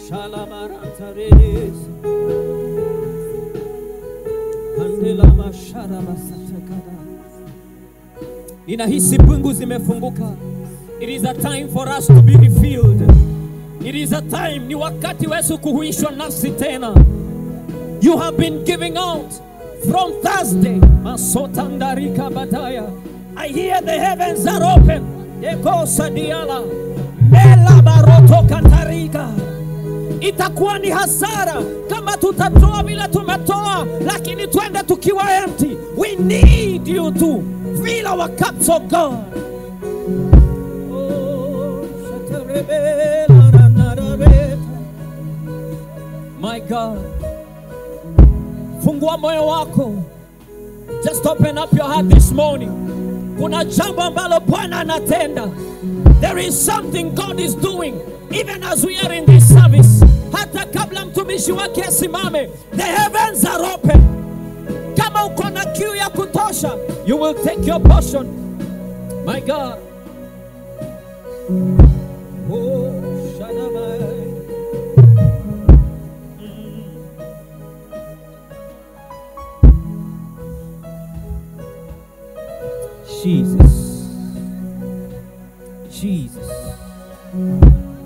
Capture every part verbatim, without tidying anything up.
Shalamarantaredes. Andelama sharabasatakada. Ninahisi pingu zimefunguka. It is a time for us to be refilled. It is a time, ni wakati wetu kuhuishwa nafsi tena. You have been giving out from Thursday. Masotandarika bataya. I hear the heavens are open. Eko sadiala. Mela baroto katarika. Itakuwa ni hasara kama tutatoa bila tumetoa, lakini twende tukiwa empty. We need you to fill our cups, oh God. My God, fungua moyo wako. Just open up your heart this morning. Kuna jambo ambalo Bwana anatenda. There is something God is doing even as we are in this service. Hata kabla mtumishi wake asimame, the heavens are open. Kama uko na kiu ya kutosha, you will take your portion. My God. Oh, Shadabai. Jesus. Jesus. Mm.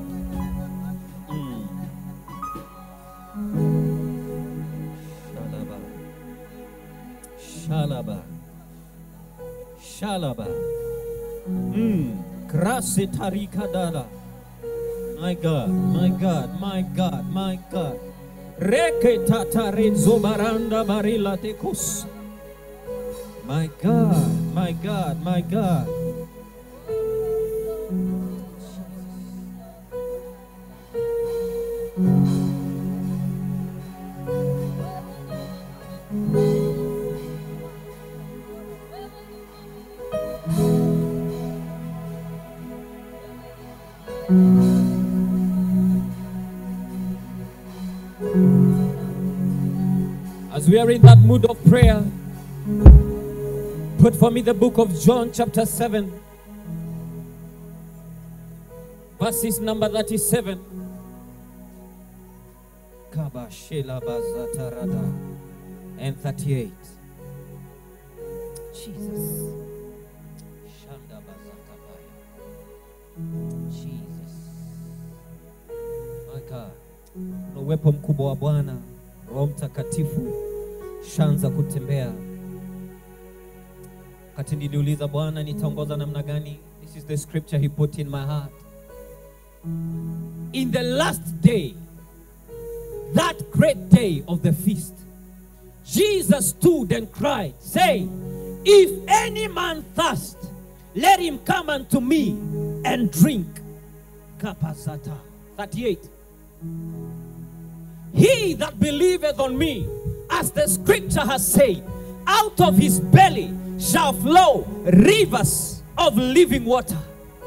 Shalaba. Shalaba. Mm. Krasi tarika dala. My God, my God, my God, my God. Reke tatarenzo baranda barila tekus. My God, my God, my God. As we are in that mood of prayer, put for me the book of John chapter seven, verses number thirty-seven. And thirty-eight. Jesus. Jesus. My God. Na uwepo mkubwa wa Bwana, Roho Mtakatifu shanza kutembea. Wakati niliuliza Bwana nitaongoza namna gani, this is the scripture he put in my heart. In the last day, that great day of the feast, Jesus stood and cried, saying, if any man thirst, let him come unto me and drink. Kapasata. thirty-eight. He that believeth on me, as the scripture has said, out of his belly shall flow rivers of living water.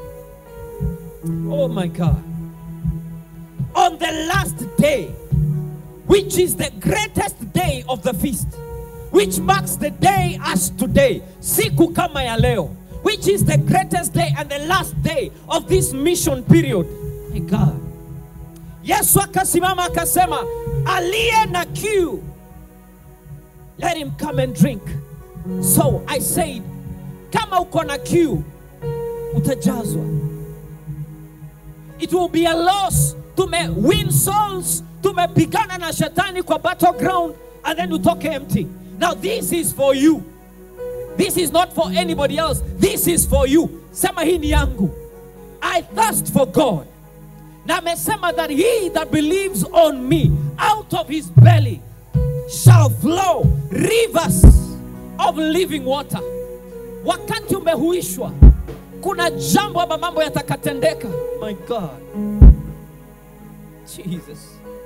Oh my God. On the last day, which is the greatest day of the feast, which marks the day as today, siku kama ya leo, which is the greatest day and the last day of this mission period. My God. Yesu akasimama akasema, aliye na kiu, let him come and drink. So I said, kama uko na kiu, utajazwa. It will be a loss to me win souls, to me pigana na shetani kwa battleground, and then you talk empty. Now this is for you. This is not for anybody else. This is for you. Sema hii ni yangu. I thirst for God. Na mesema that he that believes on me, out of his belly shall flow rivers of living water. Wakati umehuishwa, kuna jambo ama mambo yatakatendeka. My God. Jesus.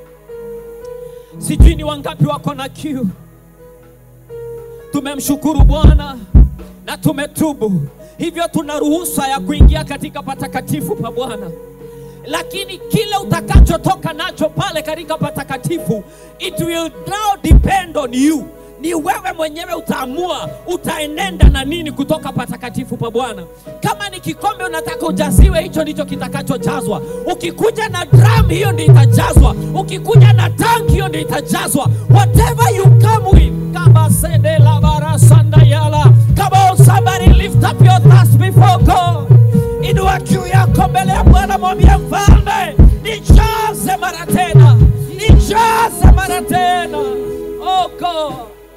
Sijui ni wangapi wako na kiu. Tumemshukuru Bwana na tumetubu. Hivyo tuna ruhusa ya kuingia katika patakatifu pa Bwana. Lakini kile utakachotoka nacho pale katika patakatifu, it will now depend on you. Ni wewe mwenyewe utaamua utaenenda na nini kutoka patakatifu pa Bwana. Kama ni kikombe unataka ujaziwe, hicho ndicho kitakachojazwa. Ukikuja na drum, hiyo ndio itajazwa. Ukikuja na tank, hiyo ndio itajazwa. Whatever you come with. Kama sende la barasanda yala. Come on, somebody lift up your thirst before God. Inua kiu yako mbele ya Bwana, mwambie Mfalme, nijaze mara tena. Nijaze mara tena. Oh God.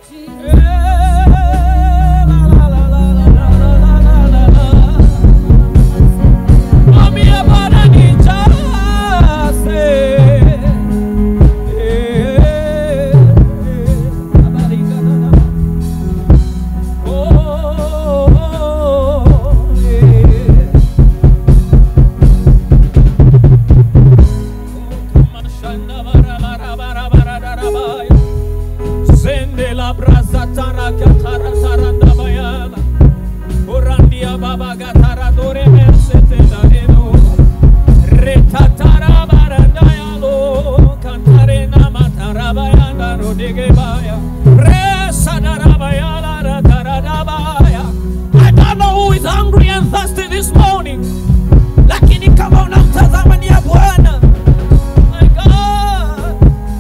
I don't know who is hungry and thirsty this morning, lakini kama unamtazama ni ya Bwana. My God.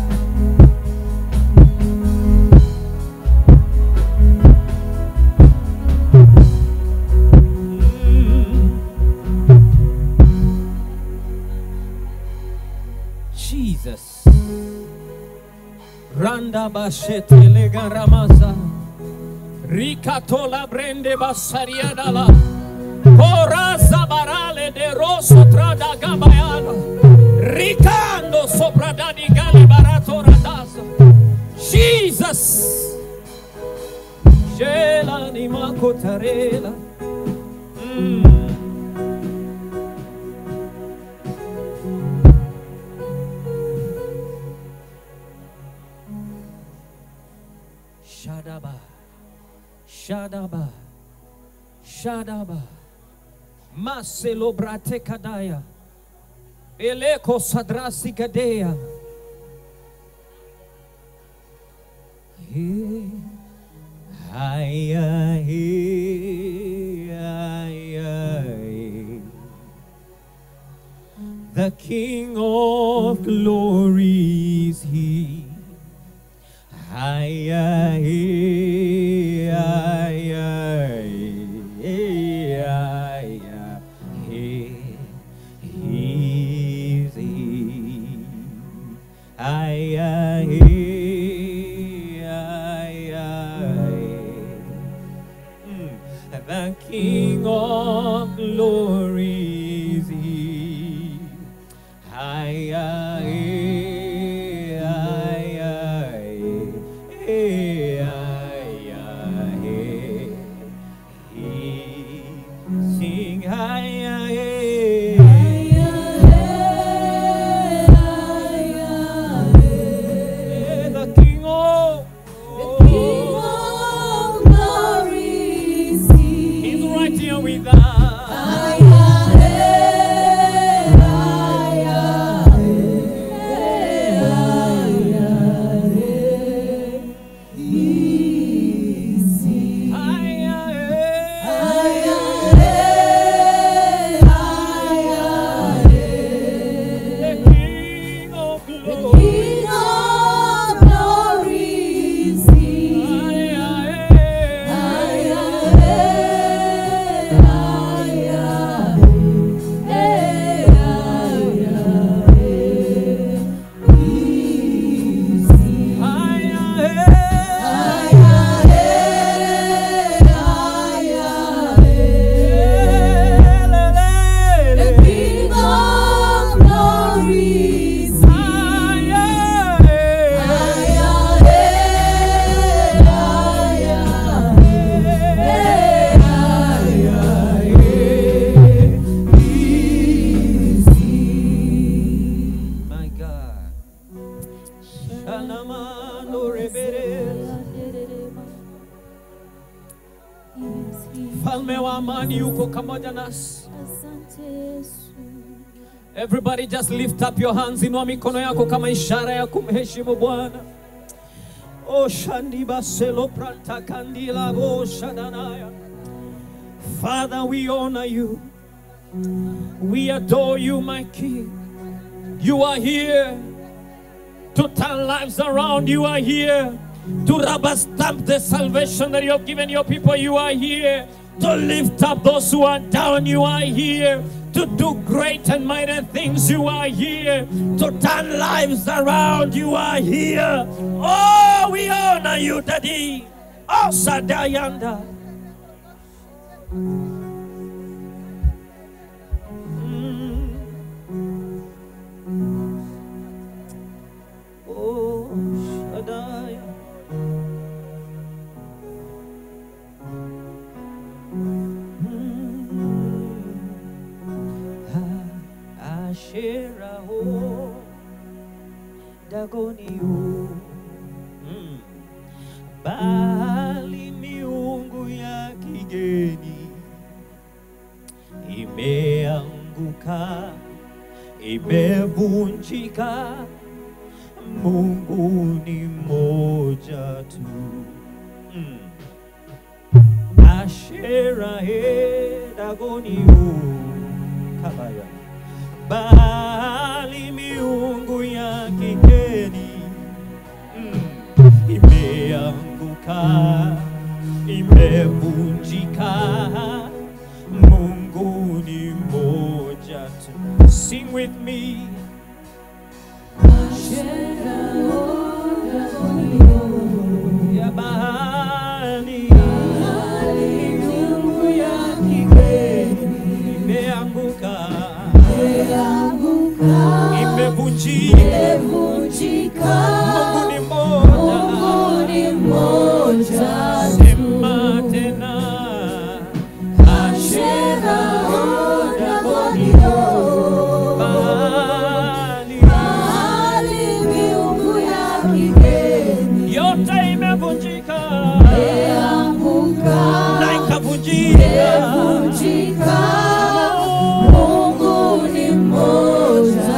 Mm. Jesus. Randa bashete lega ramasa. Ricatola brende basariadala. Coraza barale de rosso trada gabayana. Ricando sopra dadi gali barato radasa. Jesus. Jela ni makotarela. Mm. Shadaba. Shadaba, Shadaba, Maselo brate kadaya, Eleko sadrasi kadea. Hey, ay, ay, ay, ay. The King of glory is He. Ay, ay, ay, ay, ay, ay, He is He. Ay, ay, ay, ay. Mm. The King of glory is He. Ay, ay. Everybody just lift up your hands. Inua mikono yako kama ishara ya kumheshimu Bwana. Oh Shandiba Selo Pranta Kandila Bo Shadanaya. Father, we honor you. We adore you, my King. You are here to turn lives around. You are here to rubber stamp the salvation that you have given your people. You are here to lift up those who are down. You are here to do great and mighty things. You are here to turn lives around. You are here. Oh, we honor you, Daddy. Oh, Sadayanda. Mm. Bali miungu ya kigeni imeanguka, imevunjika, Mungu ni mmoja tu. Mm. Ashera he Dagoni u kabaya, bali miungu ya kigeni mm, imeanguka, imevunjika, Mungu ni mmoja tu. Sing with me. Ya bahari, miungu ya kigeni imeanguka, imevunjika, Mungu ni mmoja. Sema tena, Ashera Dagoni bali miungu ya kigeni yote imevunjika, na ikavunjika, Mungu ni mmoja.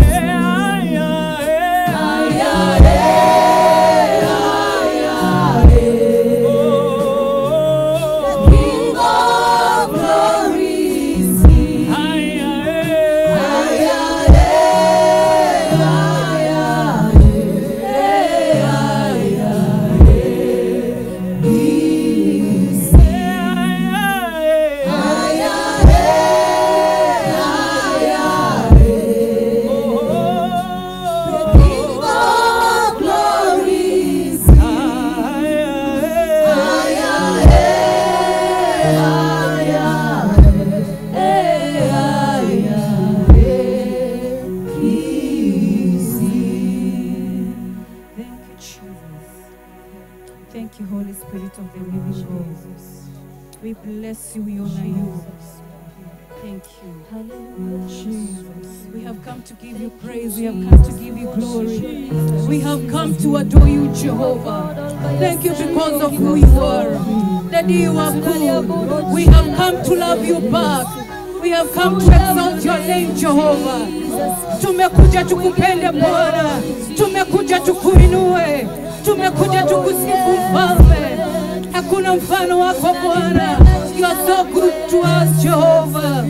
We bless you, we honor you. Thank you. Jesus. We have come to give you praise. We have come to give you glory. We have come to adore you, Jehovah. Thank you because of who you are. Daddy, you are good. We have come to love you back. We have come to exalt your name, Jehovah. Tumekuja tukupende Bwana. Tumekuja tukuinue. Tumekuja tukusifu Mfalme. Hakuna mfano wako Bwana. You are so good to us, Jehovah.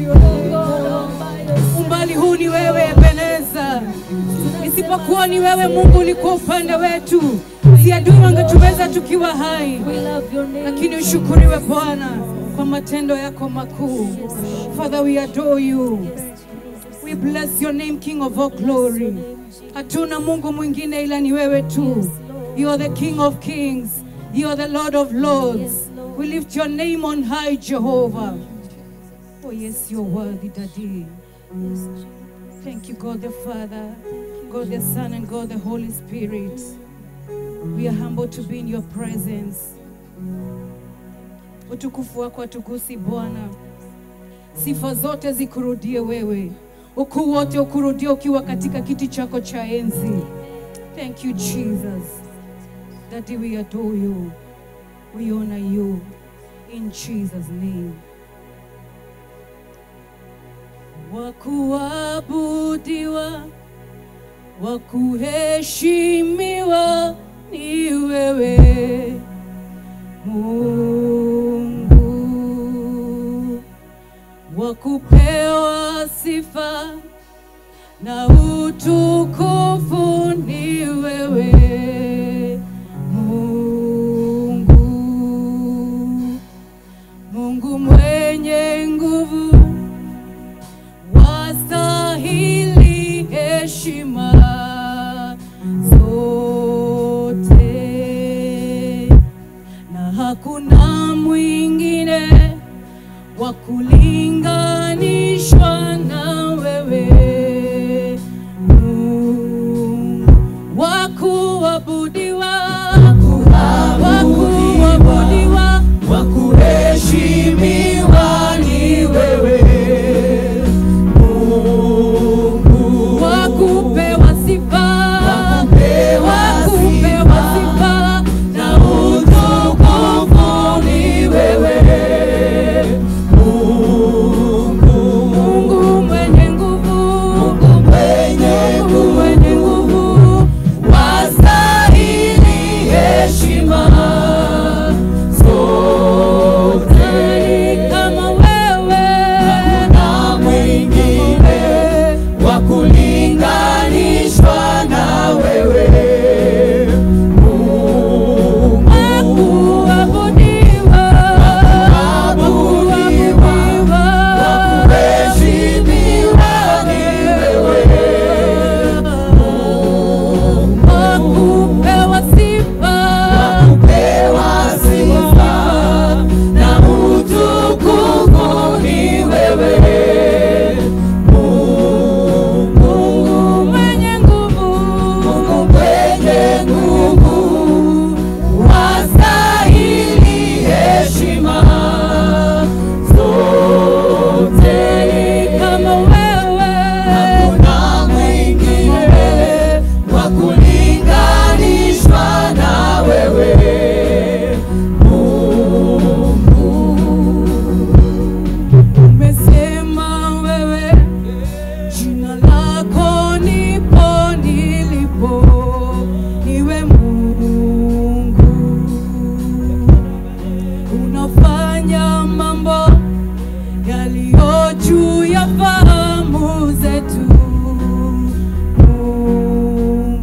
Umbali huu ni wewe Ebeneza. Isipokuwa ni wewe Mungu ulikuwa upande wetu, si adui wangetuweza tukiwa hai. Lakini ushukuriwe Bwana kwa matendo yako makuu. Father, we adore you. We bless your name, King of all glory. Hatuna Mungu mwingine ila ni wewe tu. You are the King of kings. You are the Lord of lords. We lift your name on high, Jehovah. Oh yes, you're worthy, Daddy. Thank you, God the Father, God the Son, and God the Holy Spirit. We are humbled to be in your presence. Utukufu wako atukusi Bwana. Sifa zote zikurudie wewe. Ukuu wote ukurudie ukiwa katika kiti chako cha enzi. Thank you, Jesus. Daddy, we adore you. We honor you. In Jesus' name. Wakuabudiwa, wakuheshimiwa ni wewe Mungu, wakupewa sifa na utukufu ni wewe Mungu, Mungu mwenye nguvu, wastahili heshima zote, na hakuna mwingine wa kulinganishwa na wewe Mungu, wa kuabudiwa, wa kuabudiwa, wa kuheshimiwa ni wewe Mungu, wa kupewa sifa, wa kupewa sifa na utukufu ni wewe Mungu, Mungu mwenye nguvu, Mungu mwenye Mungu mwenye nguvu, wastahili heshima zote. nani kama wewe, Hakuna mwingine wa kulinganishwa na wewe Mungu, wa kuabudiwa, wa kuabudiwa, kuheshimiwa ni wewe wa kupewa sifa, kupewa sifa na utukufu ni wewe Mungu, Mungu mwenye nguvu, Mungu mwenye nguvu, wastahili heshima zote. kama wewe, Hakuna mwingine wa kulinganishwa na wewe Mungu. umesema wewe, jina lako nipo nilipo, iwe Mungu, unafanya mambo yaliyo juu ya fahamu zetu Mungu,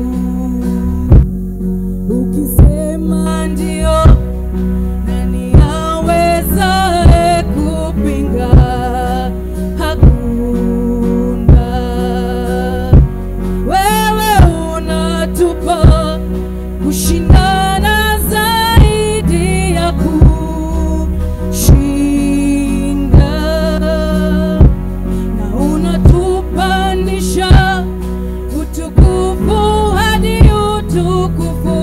ukisema ndio, nani awezaye kupinga? Hakuna. Wewe unatupa kushindana zaidi ya kushinda, na unatupandisha utukufu hadi utukufu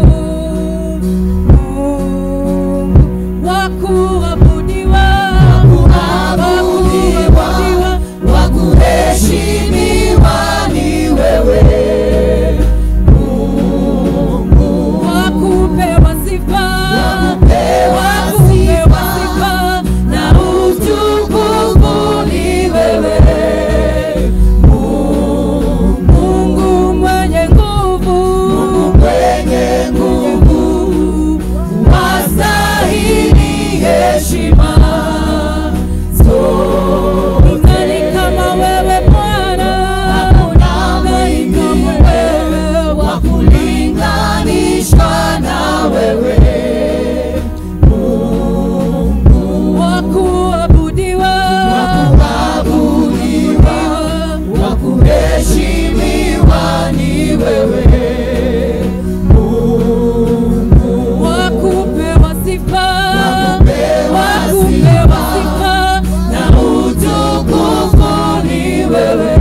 Mungu, wa kuabudiwa, Kuabudiwa, wa kuheshimiwa ni wewe Mungu, wa kupewa sifa, kupewa sifa na utukufu ni wewe Mungu, Mungu mwenye nguvu, mwenye nguvu, wastahili heshima zote. nani kama wewe Bwana? Hakuna Nani kama mwingine wewe wa wa kulinganishwa na wewe Mungu, wa kuabudiwa, kuabudiwa, wa kuheshimiwa ni wewe Mungu, wa kupewa sifa, kupewa wa kupewa sifa, na utukufu ni wewe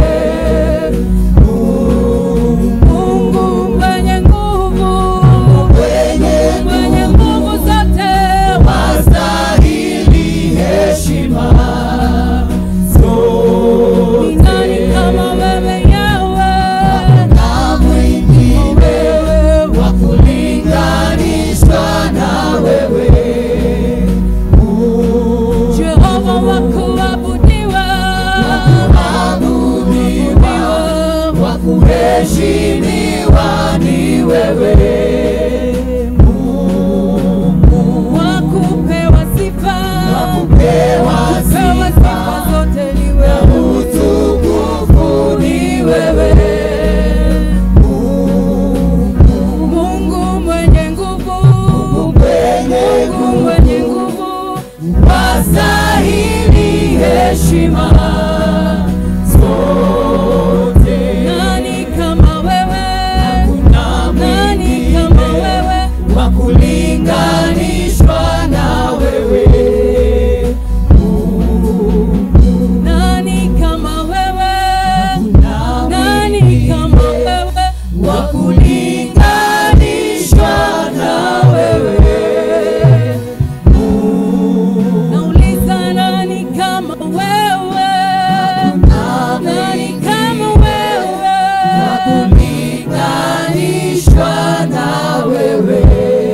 Mungu mwenye nguvu, mwenye mwenye nguvu zote, wastahili heshima zote. ni nani kama wewe Yahwe? Na mwingine wa kulinganishwa na wewe Mungu, Jehova wa kuabudiwa, kuabudiwa, wa kuheshimiwa ni wewe ni wewe. Mungu mwenye nguvu, Mungu mwenye nguvu, wastahili heshima zote. Nani kama wewe? Nani kama wewe? Wakulinganishwa na wewe. Nani kama wewe? Nani kama wewe? Wakulinganishwa na wewe. Nauliza nani kama wewe? Nani kama wewe? Wakulinganishwa na wewe.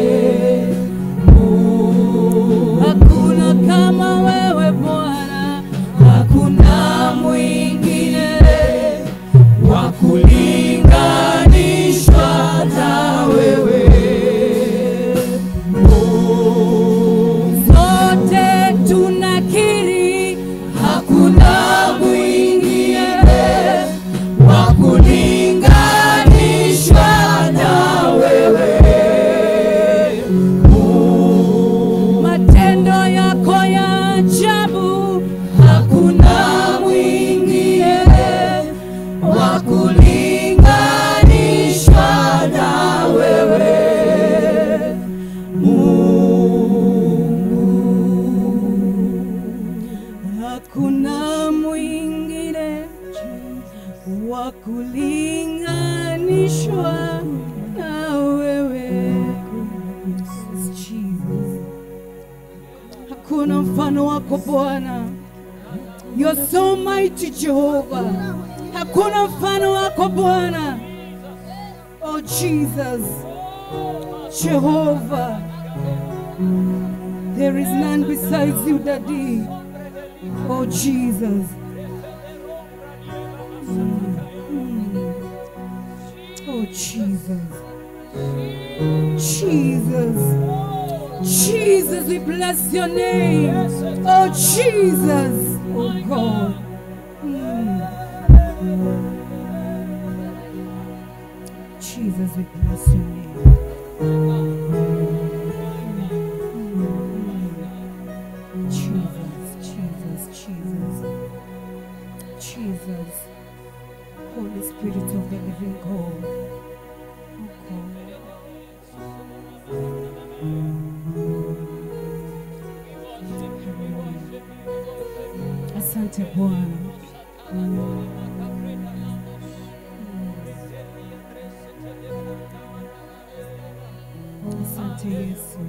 Hakuna kama wewe Bwana, hakuna mwingine wakulinganishwa na wewe. Sote tunakiri hakuna mwingine wakulinganishwa na wewe. Matendo yako ya ajabu, hakuna mwingine wakulinganishwa na wewe. Hakuna mwingine wakulinganishwa na wewe. Jesus. Hakuna mfano wako Bwana. You're so mighty Jehovah. Hakuna mfano wako Bwana. Oh Jesus. Jehovah. There is none besides you, Daddy. Oh Jesus. Mm. Oh Jesus. Jesus. Jesus, we bless your name. Oh Jesus. Oh God. Mm. Jesus, we bless your name. Jesus, Jesus, Jesus, Jesus, Holy Spirit of the living God. Oh God. Asante Bwana. Asante Yesu.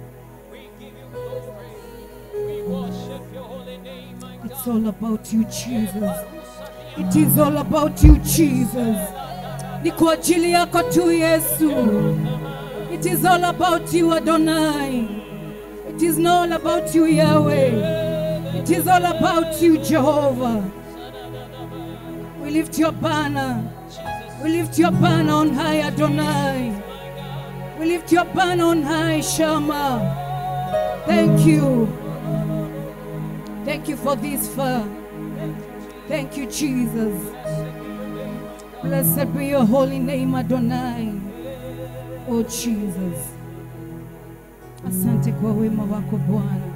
It's all about you, Jesus. It is all about you, Jesus. Ni kwa ajili yako tu Yesu. It is all about you, Adonai. It is not all about you, Yahweh. It is all about you, Jehovah. We lift your banner. We lift your banner on high, Adonai. We lift your banner on high, Shammah. Thank you. Thank you for this far. Thank you, Jesus. Blessed be your holy name, Adonai. Oh, Jesus. Asante kwa wema wako Bwana.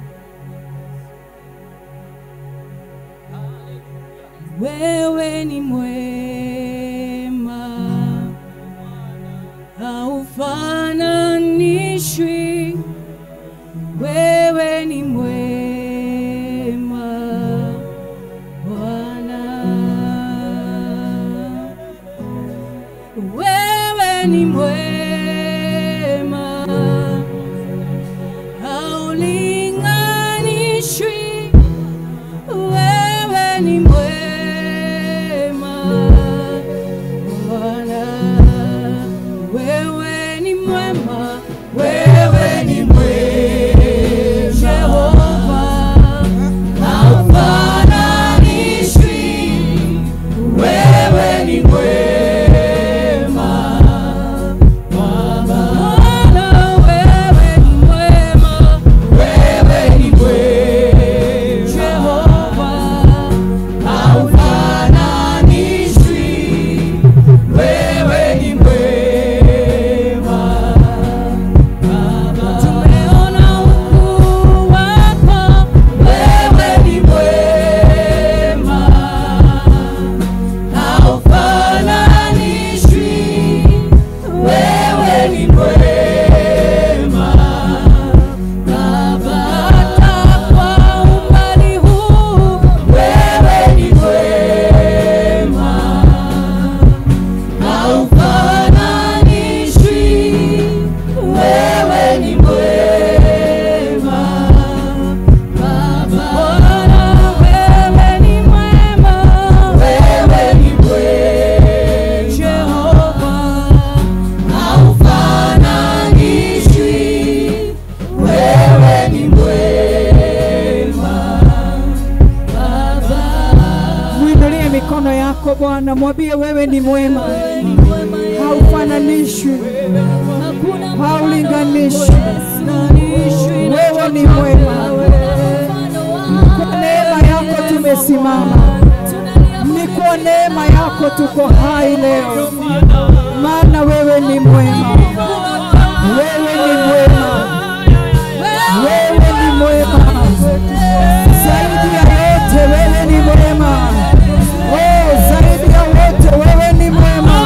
Wewe ni mwema, haufananishwi. Wewe ni mwema, Bwana. Wewe ni mwema, haulinganishwi. Wewe ni mwema, Bwana. Wewe ni mwema, wewe ni mwema, Jehova, haufananishwi. Wewe ni mwema, Bwana, mwambie wewe ni mwema. Haufananishwi, haulinganishwi. Wewe ni mwema. Kwa neema yako tumesimama, ni kwa neema yako tuko hai leo, maana wewe ni mwema. Wewe ni mwema. Wewe ni mwema. Zaidi ya yote wewe ni mwema. Oh, zaidi ya wote wewe ni mwema.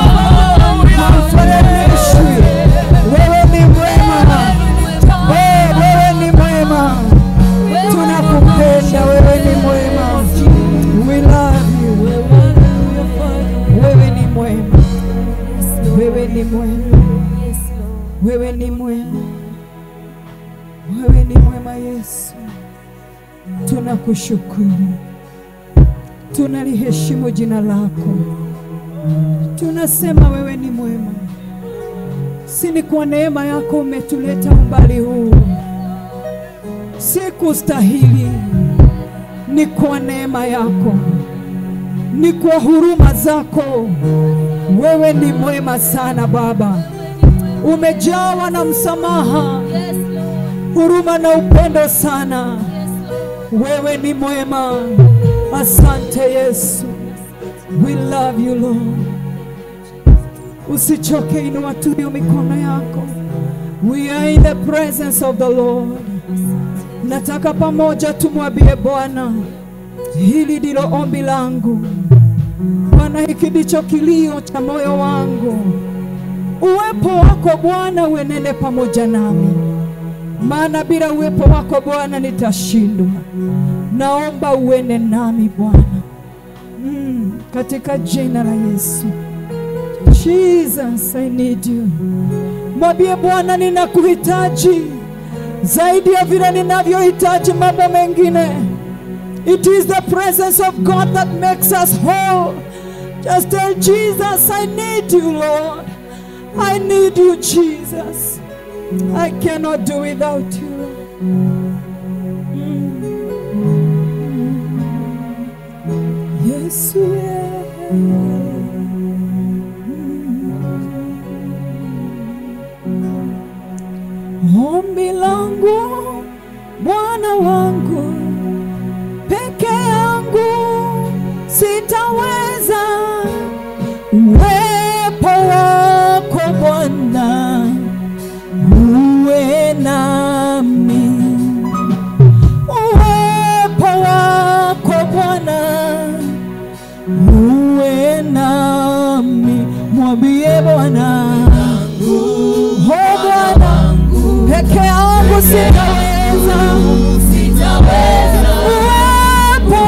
Haufananishwi. Wewe ni mwema. Oh, wewe ni mwema. Tunakupenda, wewe ni mwema. We love you. Wewe ni mwema. Wewe ni mwema. Wewe ni mwema. Wewe ni mwema Yesu. Tunakushukuru. Tunaliheshimu jina lako. Tunasema wewe ni mwema. Si ni kwa neema yako umetuleta umbali huu. Si kustahili. Ni kwa neema yako. Ni kwa huruma zako. Wewe ni mwema sana Baba. Umejawa na msamaha, huruma na upendo sana. Wewe ni mwema. Asante Yesu. We love you Lord. Usichoke, inua tu mikono yako. We are in the presence of the Lord. Nataka pamoja tumwambie Bwana, hili ndilo ombi langu. Bwana, hiki ndicho kilio cha moyo wangu. Uwepo wako Bwana uenende pamoja nami, maana bila uwepo wako Bwana nitashindwa. Naomba uende nami Bwana, mm, katika jina la Yesu. Jesus, I need you. Mwambie Bwana, ninakuhitaji zaidi ya vile ninavyohitaji mambo mengine. It is the presence of God that makes us whole. Just tell Jesus, I need you Lord. I need you Jesus. I cannot do without you. Mm. Yes, yeah. Ombi langu Bwana wangu, peke yangu sitaweza. Uwepo wako Bwana uwe nami. Uwepo wako Bwana uwe nami. Mwambie Bwana, oh Bwana, peke yangu sitaweza. Uwepo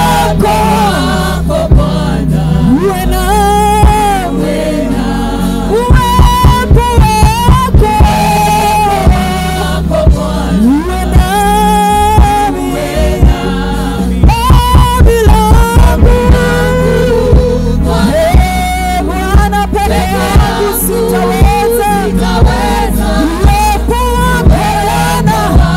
wako Bwana uwe nami. Uwepo wako uwe nami. Ombi langu, eh Bwana, peke yangu sitaweza. Uwepo wako Bwana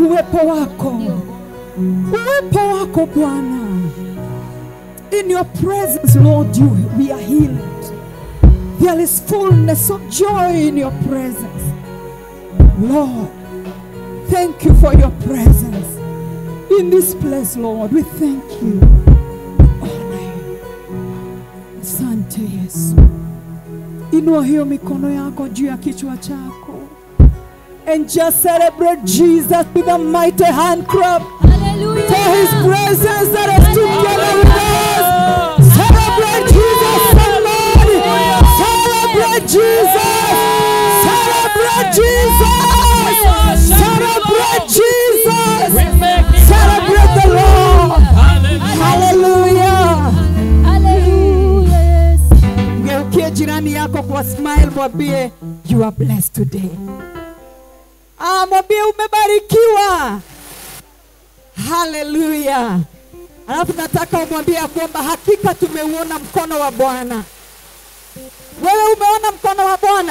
uwepo wako, uwepo wako Bwana. In your presence, Lord, you, we are healed. There is fullness of joy in your presence. Lord, thank you for your presence in this place, Lord. We thank you. We honor you. Asante Yesu. Inua hiyo mikono yako juu ya kichwa chako. And just celebrate Jesus with a mighty hand clap. Hallelujah. For his presence that is together with us. Celebrate Jesus, somebody. Celebrate Jesus. Celebrate Jesus. Celebrate Jesus. Celebrate the Lord. Hallelujah. Hallelujah. Ngeukie jirani yako kwa smile, mwambie you are blessed today. Ah, mwambie umebarikiwa. Hallelujah. Alafu nataka umwambie kwamba hakika tumeuona mkono wa Bwana. Wewe umeona mkono wa Bwana?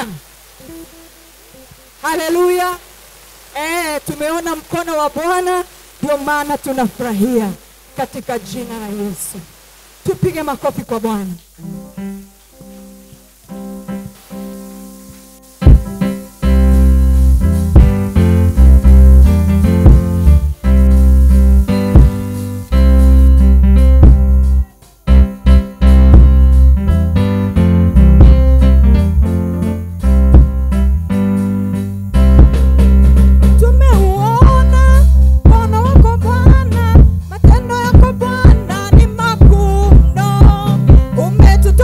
Hallelujah. Eh, tumeona mkono wa Bwana, ndio maana tunafurahia katika jina la Yesu. Tupige makofi kwa Bwana. Umetu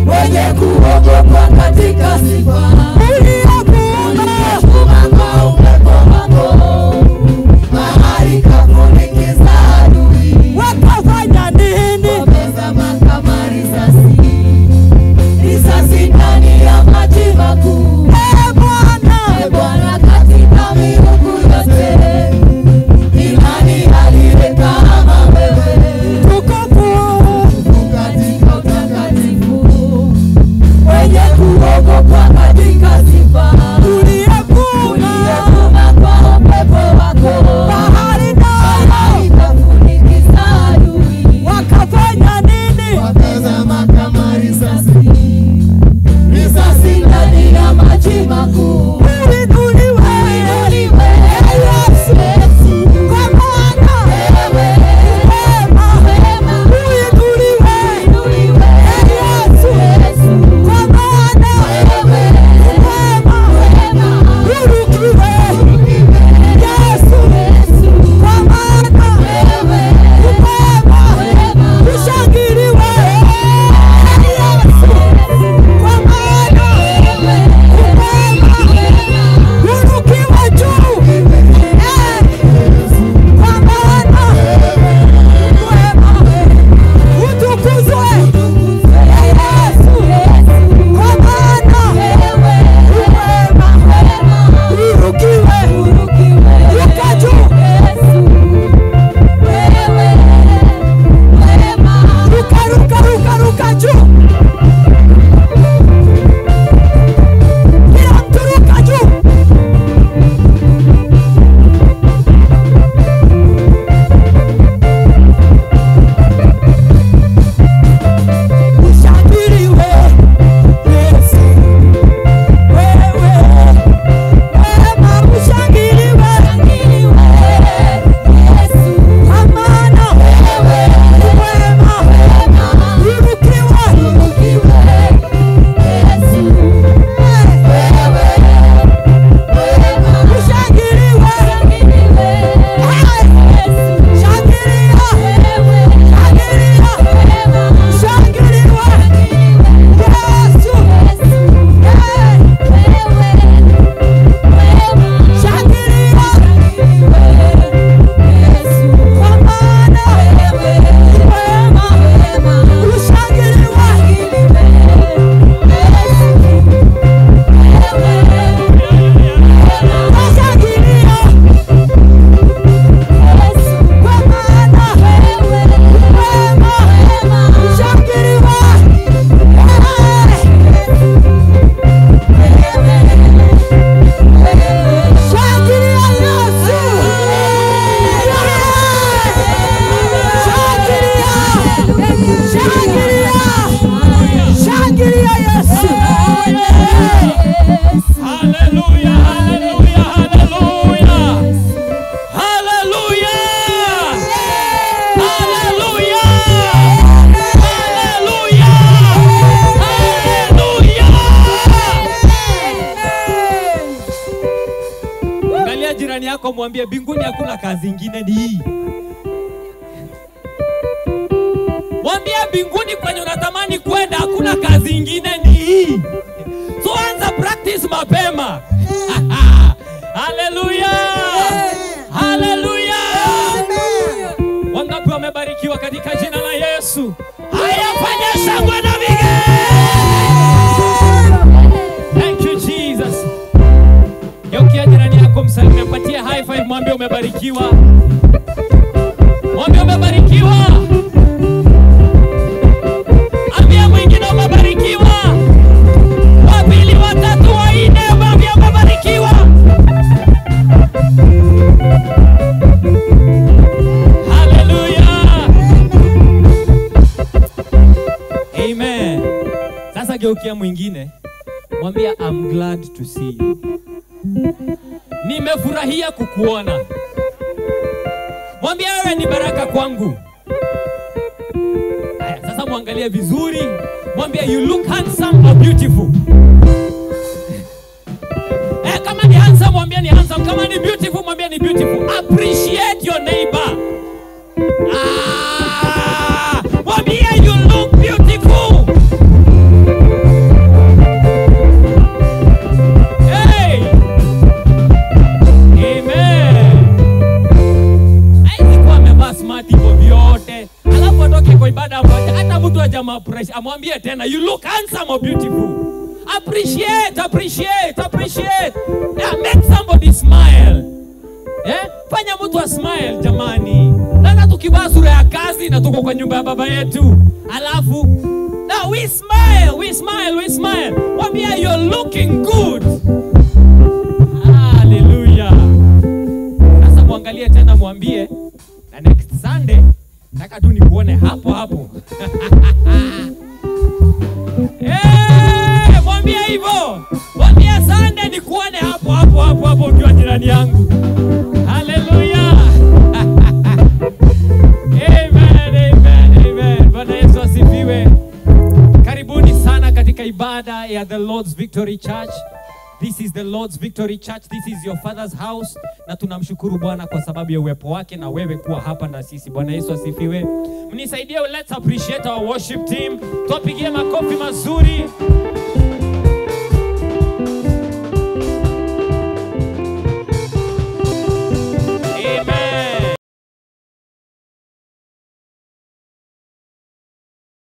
mwenye kuogopwa katika sifa. Uliyevuma kwa upepo wako, bahari kafunikiza adui. Wakafanya nini? Wamezama kama risasi, risasi ndani ya maji makuu. Ee Bwana, Ee Bwana, katika miungu yote ni nani aliye kama wewe? Tukufu katika utakatifu, mwenye kuogopwa katika sifa. Uliyevuma kwa upepo wako, bahari kafunikiza adui. Wakafanya nini? Wakazama kama risasi, risasi ndani ya maji makuu. Uinuliwe, uinuliwe Yesu, kwa maana wewe wema, wema. Uinuliwe, uinuliwe Yesu, kwa maana wewe wema, wema. Urukiwe Yesu, kwa maana wewe wema, wema. Ushangiliwe Yesu, kwa maana wewe wema, wema. Urukiwe juu kwa maana wema. Utukuzwe Yesu, kwa maana wewe wema, wema. Urukiwe ruka juu wewe wema. Ruka ruka ruka ruka juu. Kila mtu ruka juu. Ushangiliwe Yesu, wewe wema. Ushangiliwe Yesu, kwa maana wewe wema, wema. Urukiwe Yesu, wewe wema. Ushangiliwe shangilia, shangilia, shangiliwa Yesu, shangilia kwa maana wema, ushangiliwa washangilia kwa maana wema, ushangiliwa shangilia Yesu, shangilia, shangilia Yesu. Hallelujah, hallelujah, hallelujah. Hallelujah. Hallelujah. Hallelujah. Hallelujah. Angalia jirani yako, mwambie mbinguni hakuna kazi nyingine ni hii. Mwambie mbinguni kwenye unatamani kwenda hakuna kazi nyingine ni hii. So anza practice mapema. Hallelujah. Hallelujah. Wangapi wamebarikiwa katika jina la Yesu? Haya, fanya shangwe na vigelegele. Thank you Jesus. Geukia jirani yako, msalimie, mpatie high five, mwambie umebarikiwa. Mwambie umebarikiwa. Ambia mwingine umebarikiwa. Wapili, watatu, wanne, mwambie umebarikiwa. Hallelujah. Amen. Sasa geukia mwingine, mwambie I'm glad to see you. Nimefurahia kukuona. Mwambie wewe ni baraka kwangu. Haya, sasa muangalie vizuri. Mwambie you look handsome or beautiful. Eh, kama ni handsome mwambie ni handsome. Kama ni beautiful mwambie ni beautiful. Appreciate your neighbor. Ah, mwambie you look beautiful. amwambie tena, you look handsome or beautiful. Appreciate, appreciate, appreciate. Yeah, make somebody smile. Eh? Fanya mtu a smile jamani. Nana tukivaa sura ya kazi na tuko kwa nyumba ya baba yetu. Alafu, now we smile, we smile, we smile. Mwambie you're looking good. Hallelujah. Sasa muangalie tena mwambie, na next Sunday nataka tu nikuone hapo hapo. Eh, mwambie hivyo. Mwambie Sunday nikuone hapo hapo hapo hapo ukiwa jirani yangu. Hallelujah. Amen, amen, amen. Bwana Yesu asifiwe. Karibuni sana katika ibada ya The Lord's Victory Church. This is the Lord's Victory Church. This is your father's house. Na tunamshukuru Bwana kwa sababu ya uwepo wake na wewe kuwa hapa na sisi. Bwana Yesu asifiwe. Mnisaidie, let's appreciate our worship team. Tuwapigie makofi mazuri.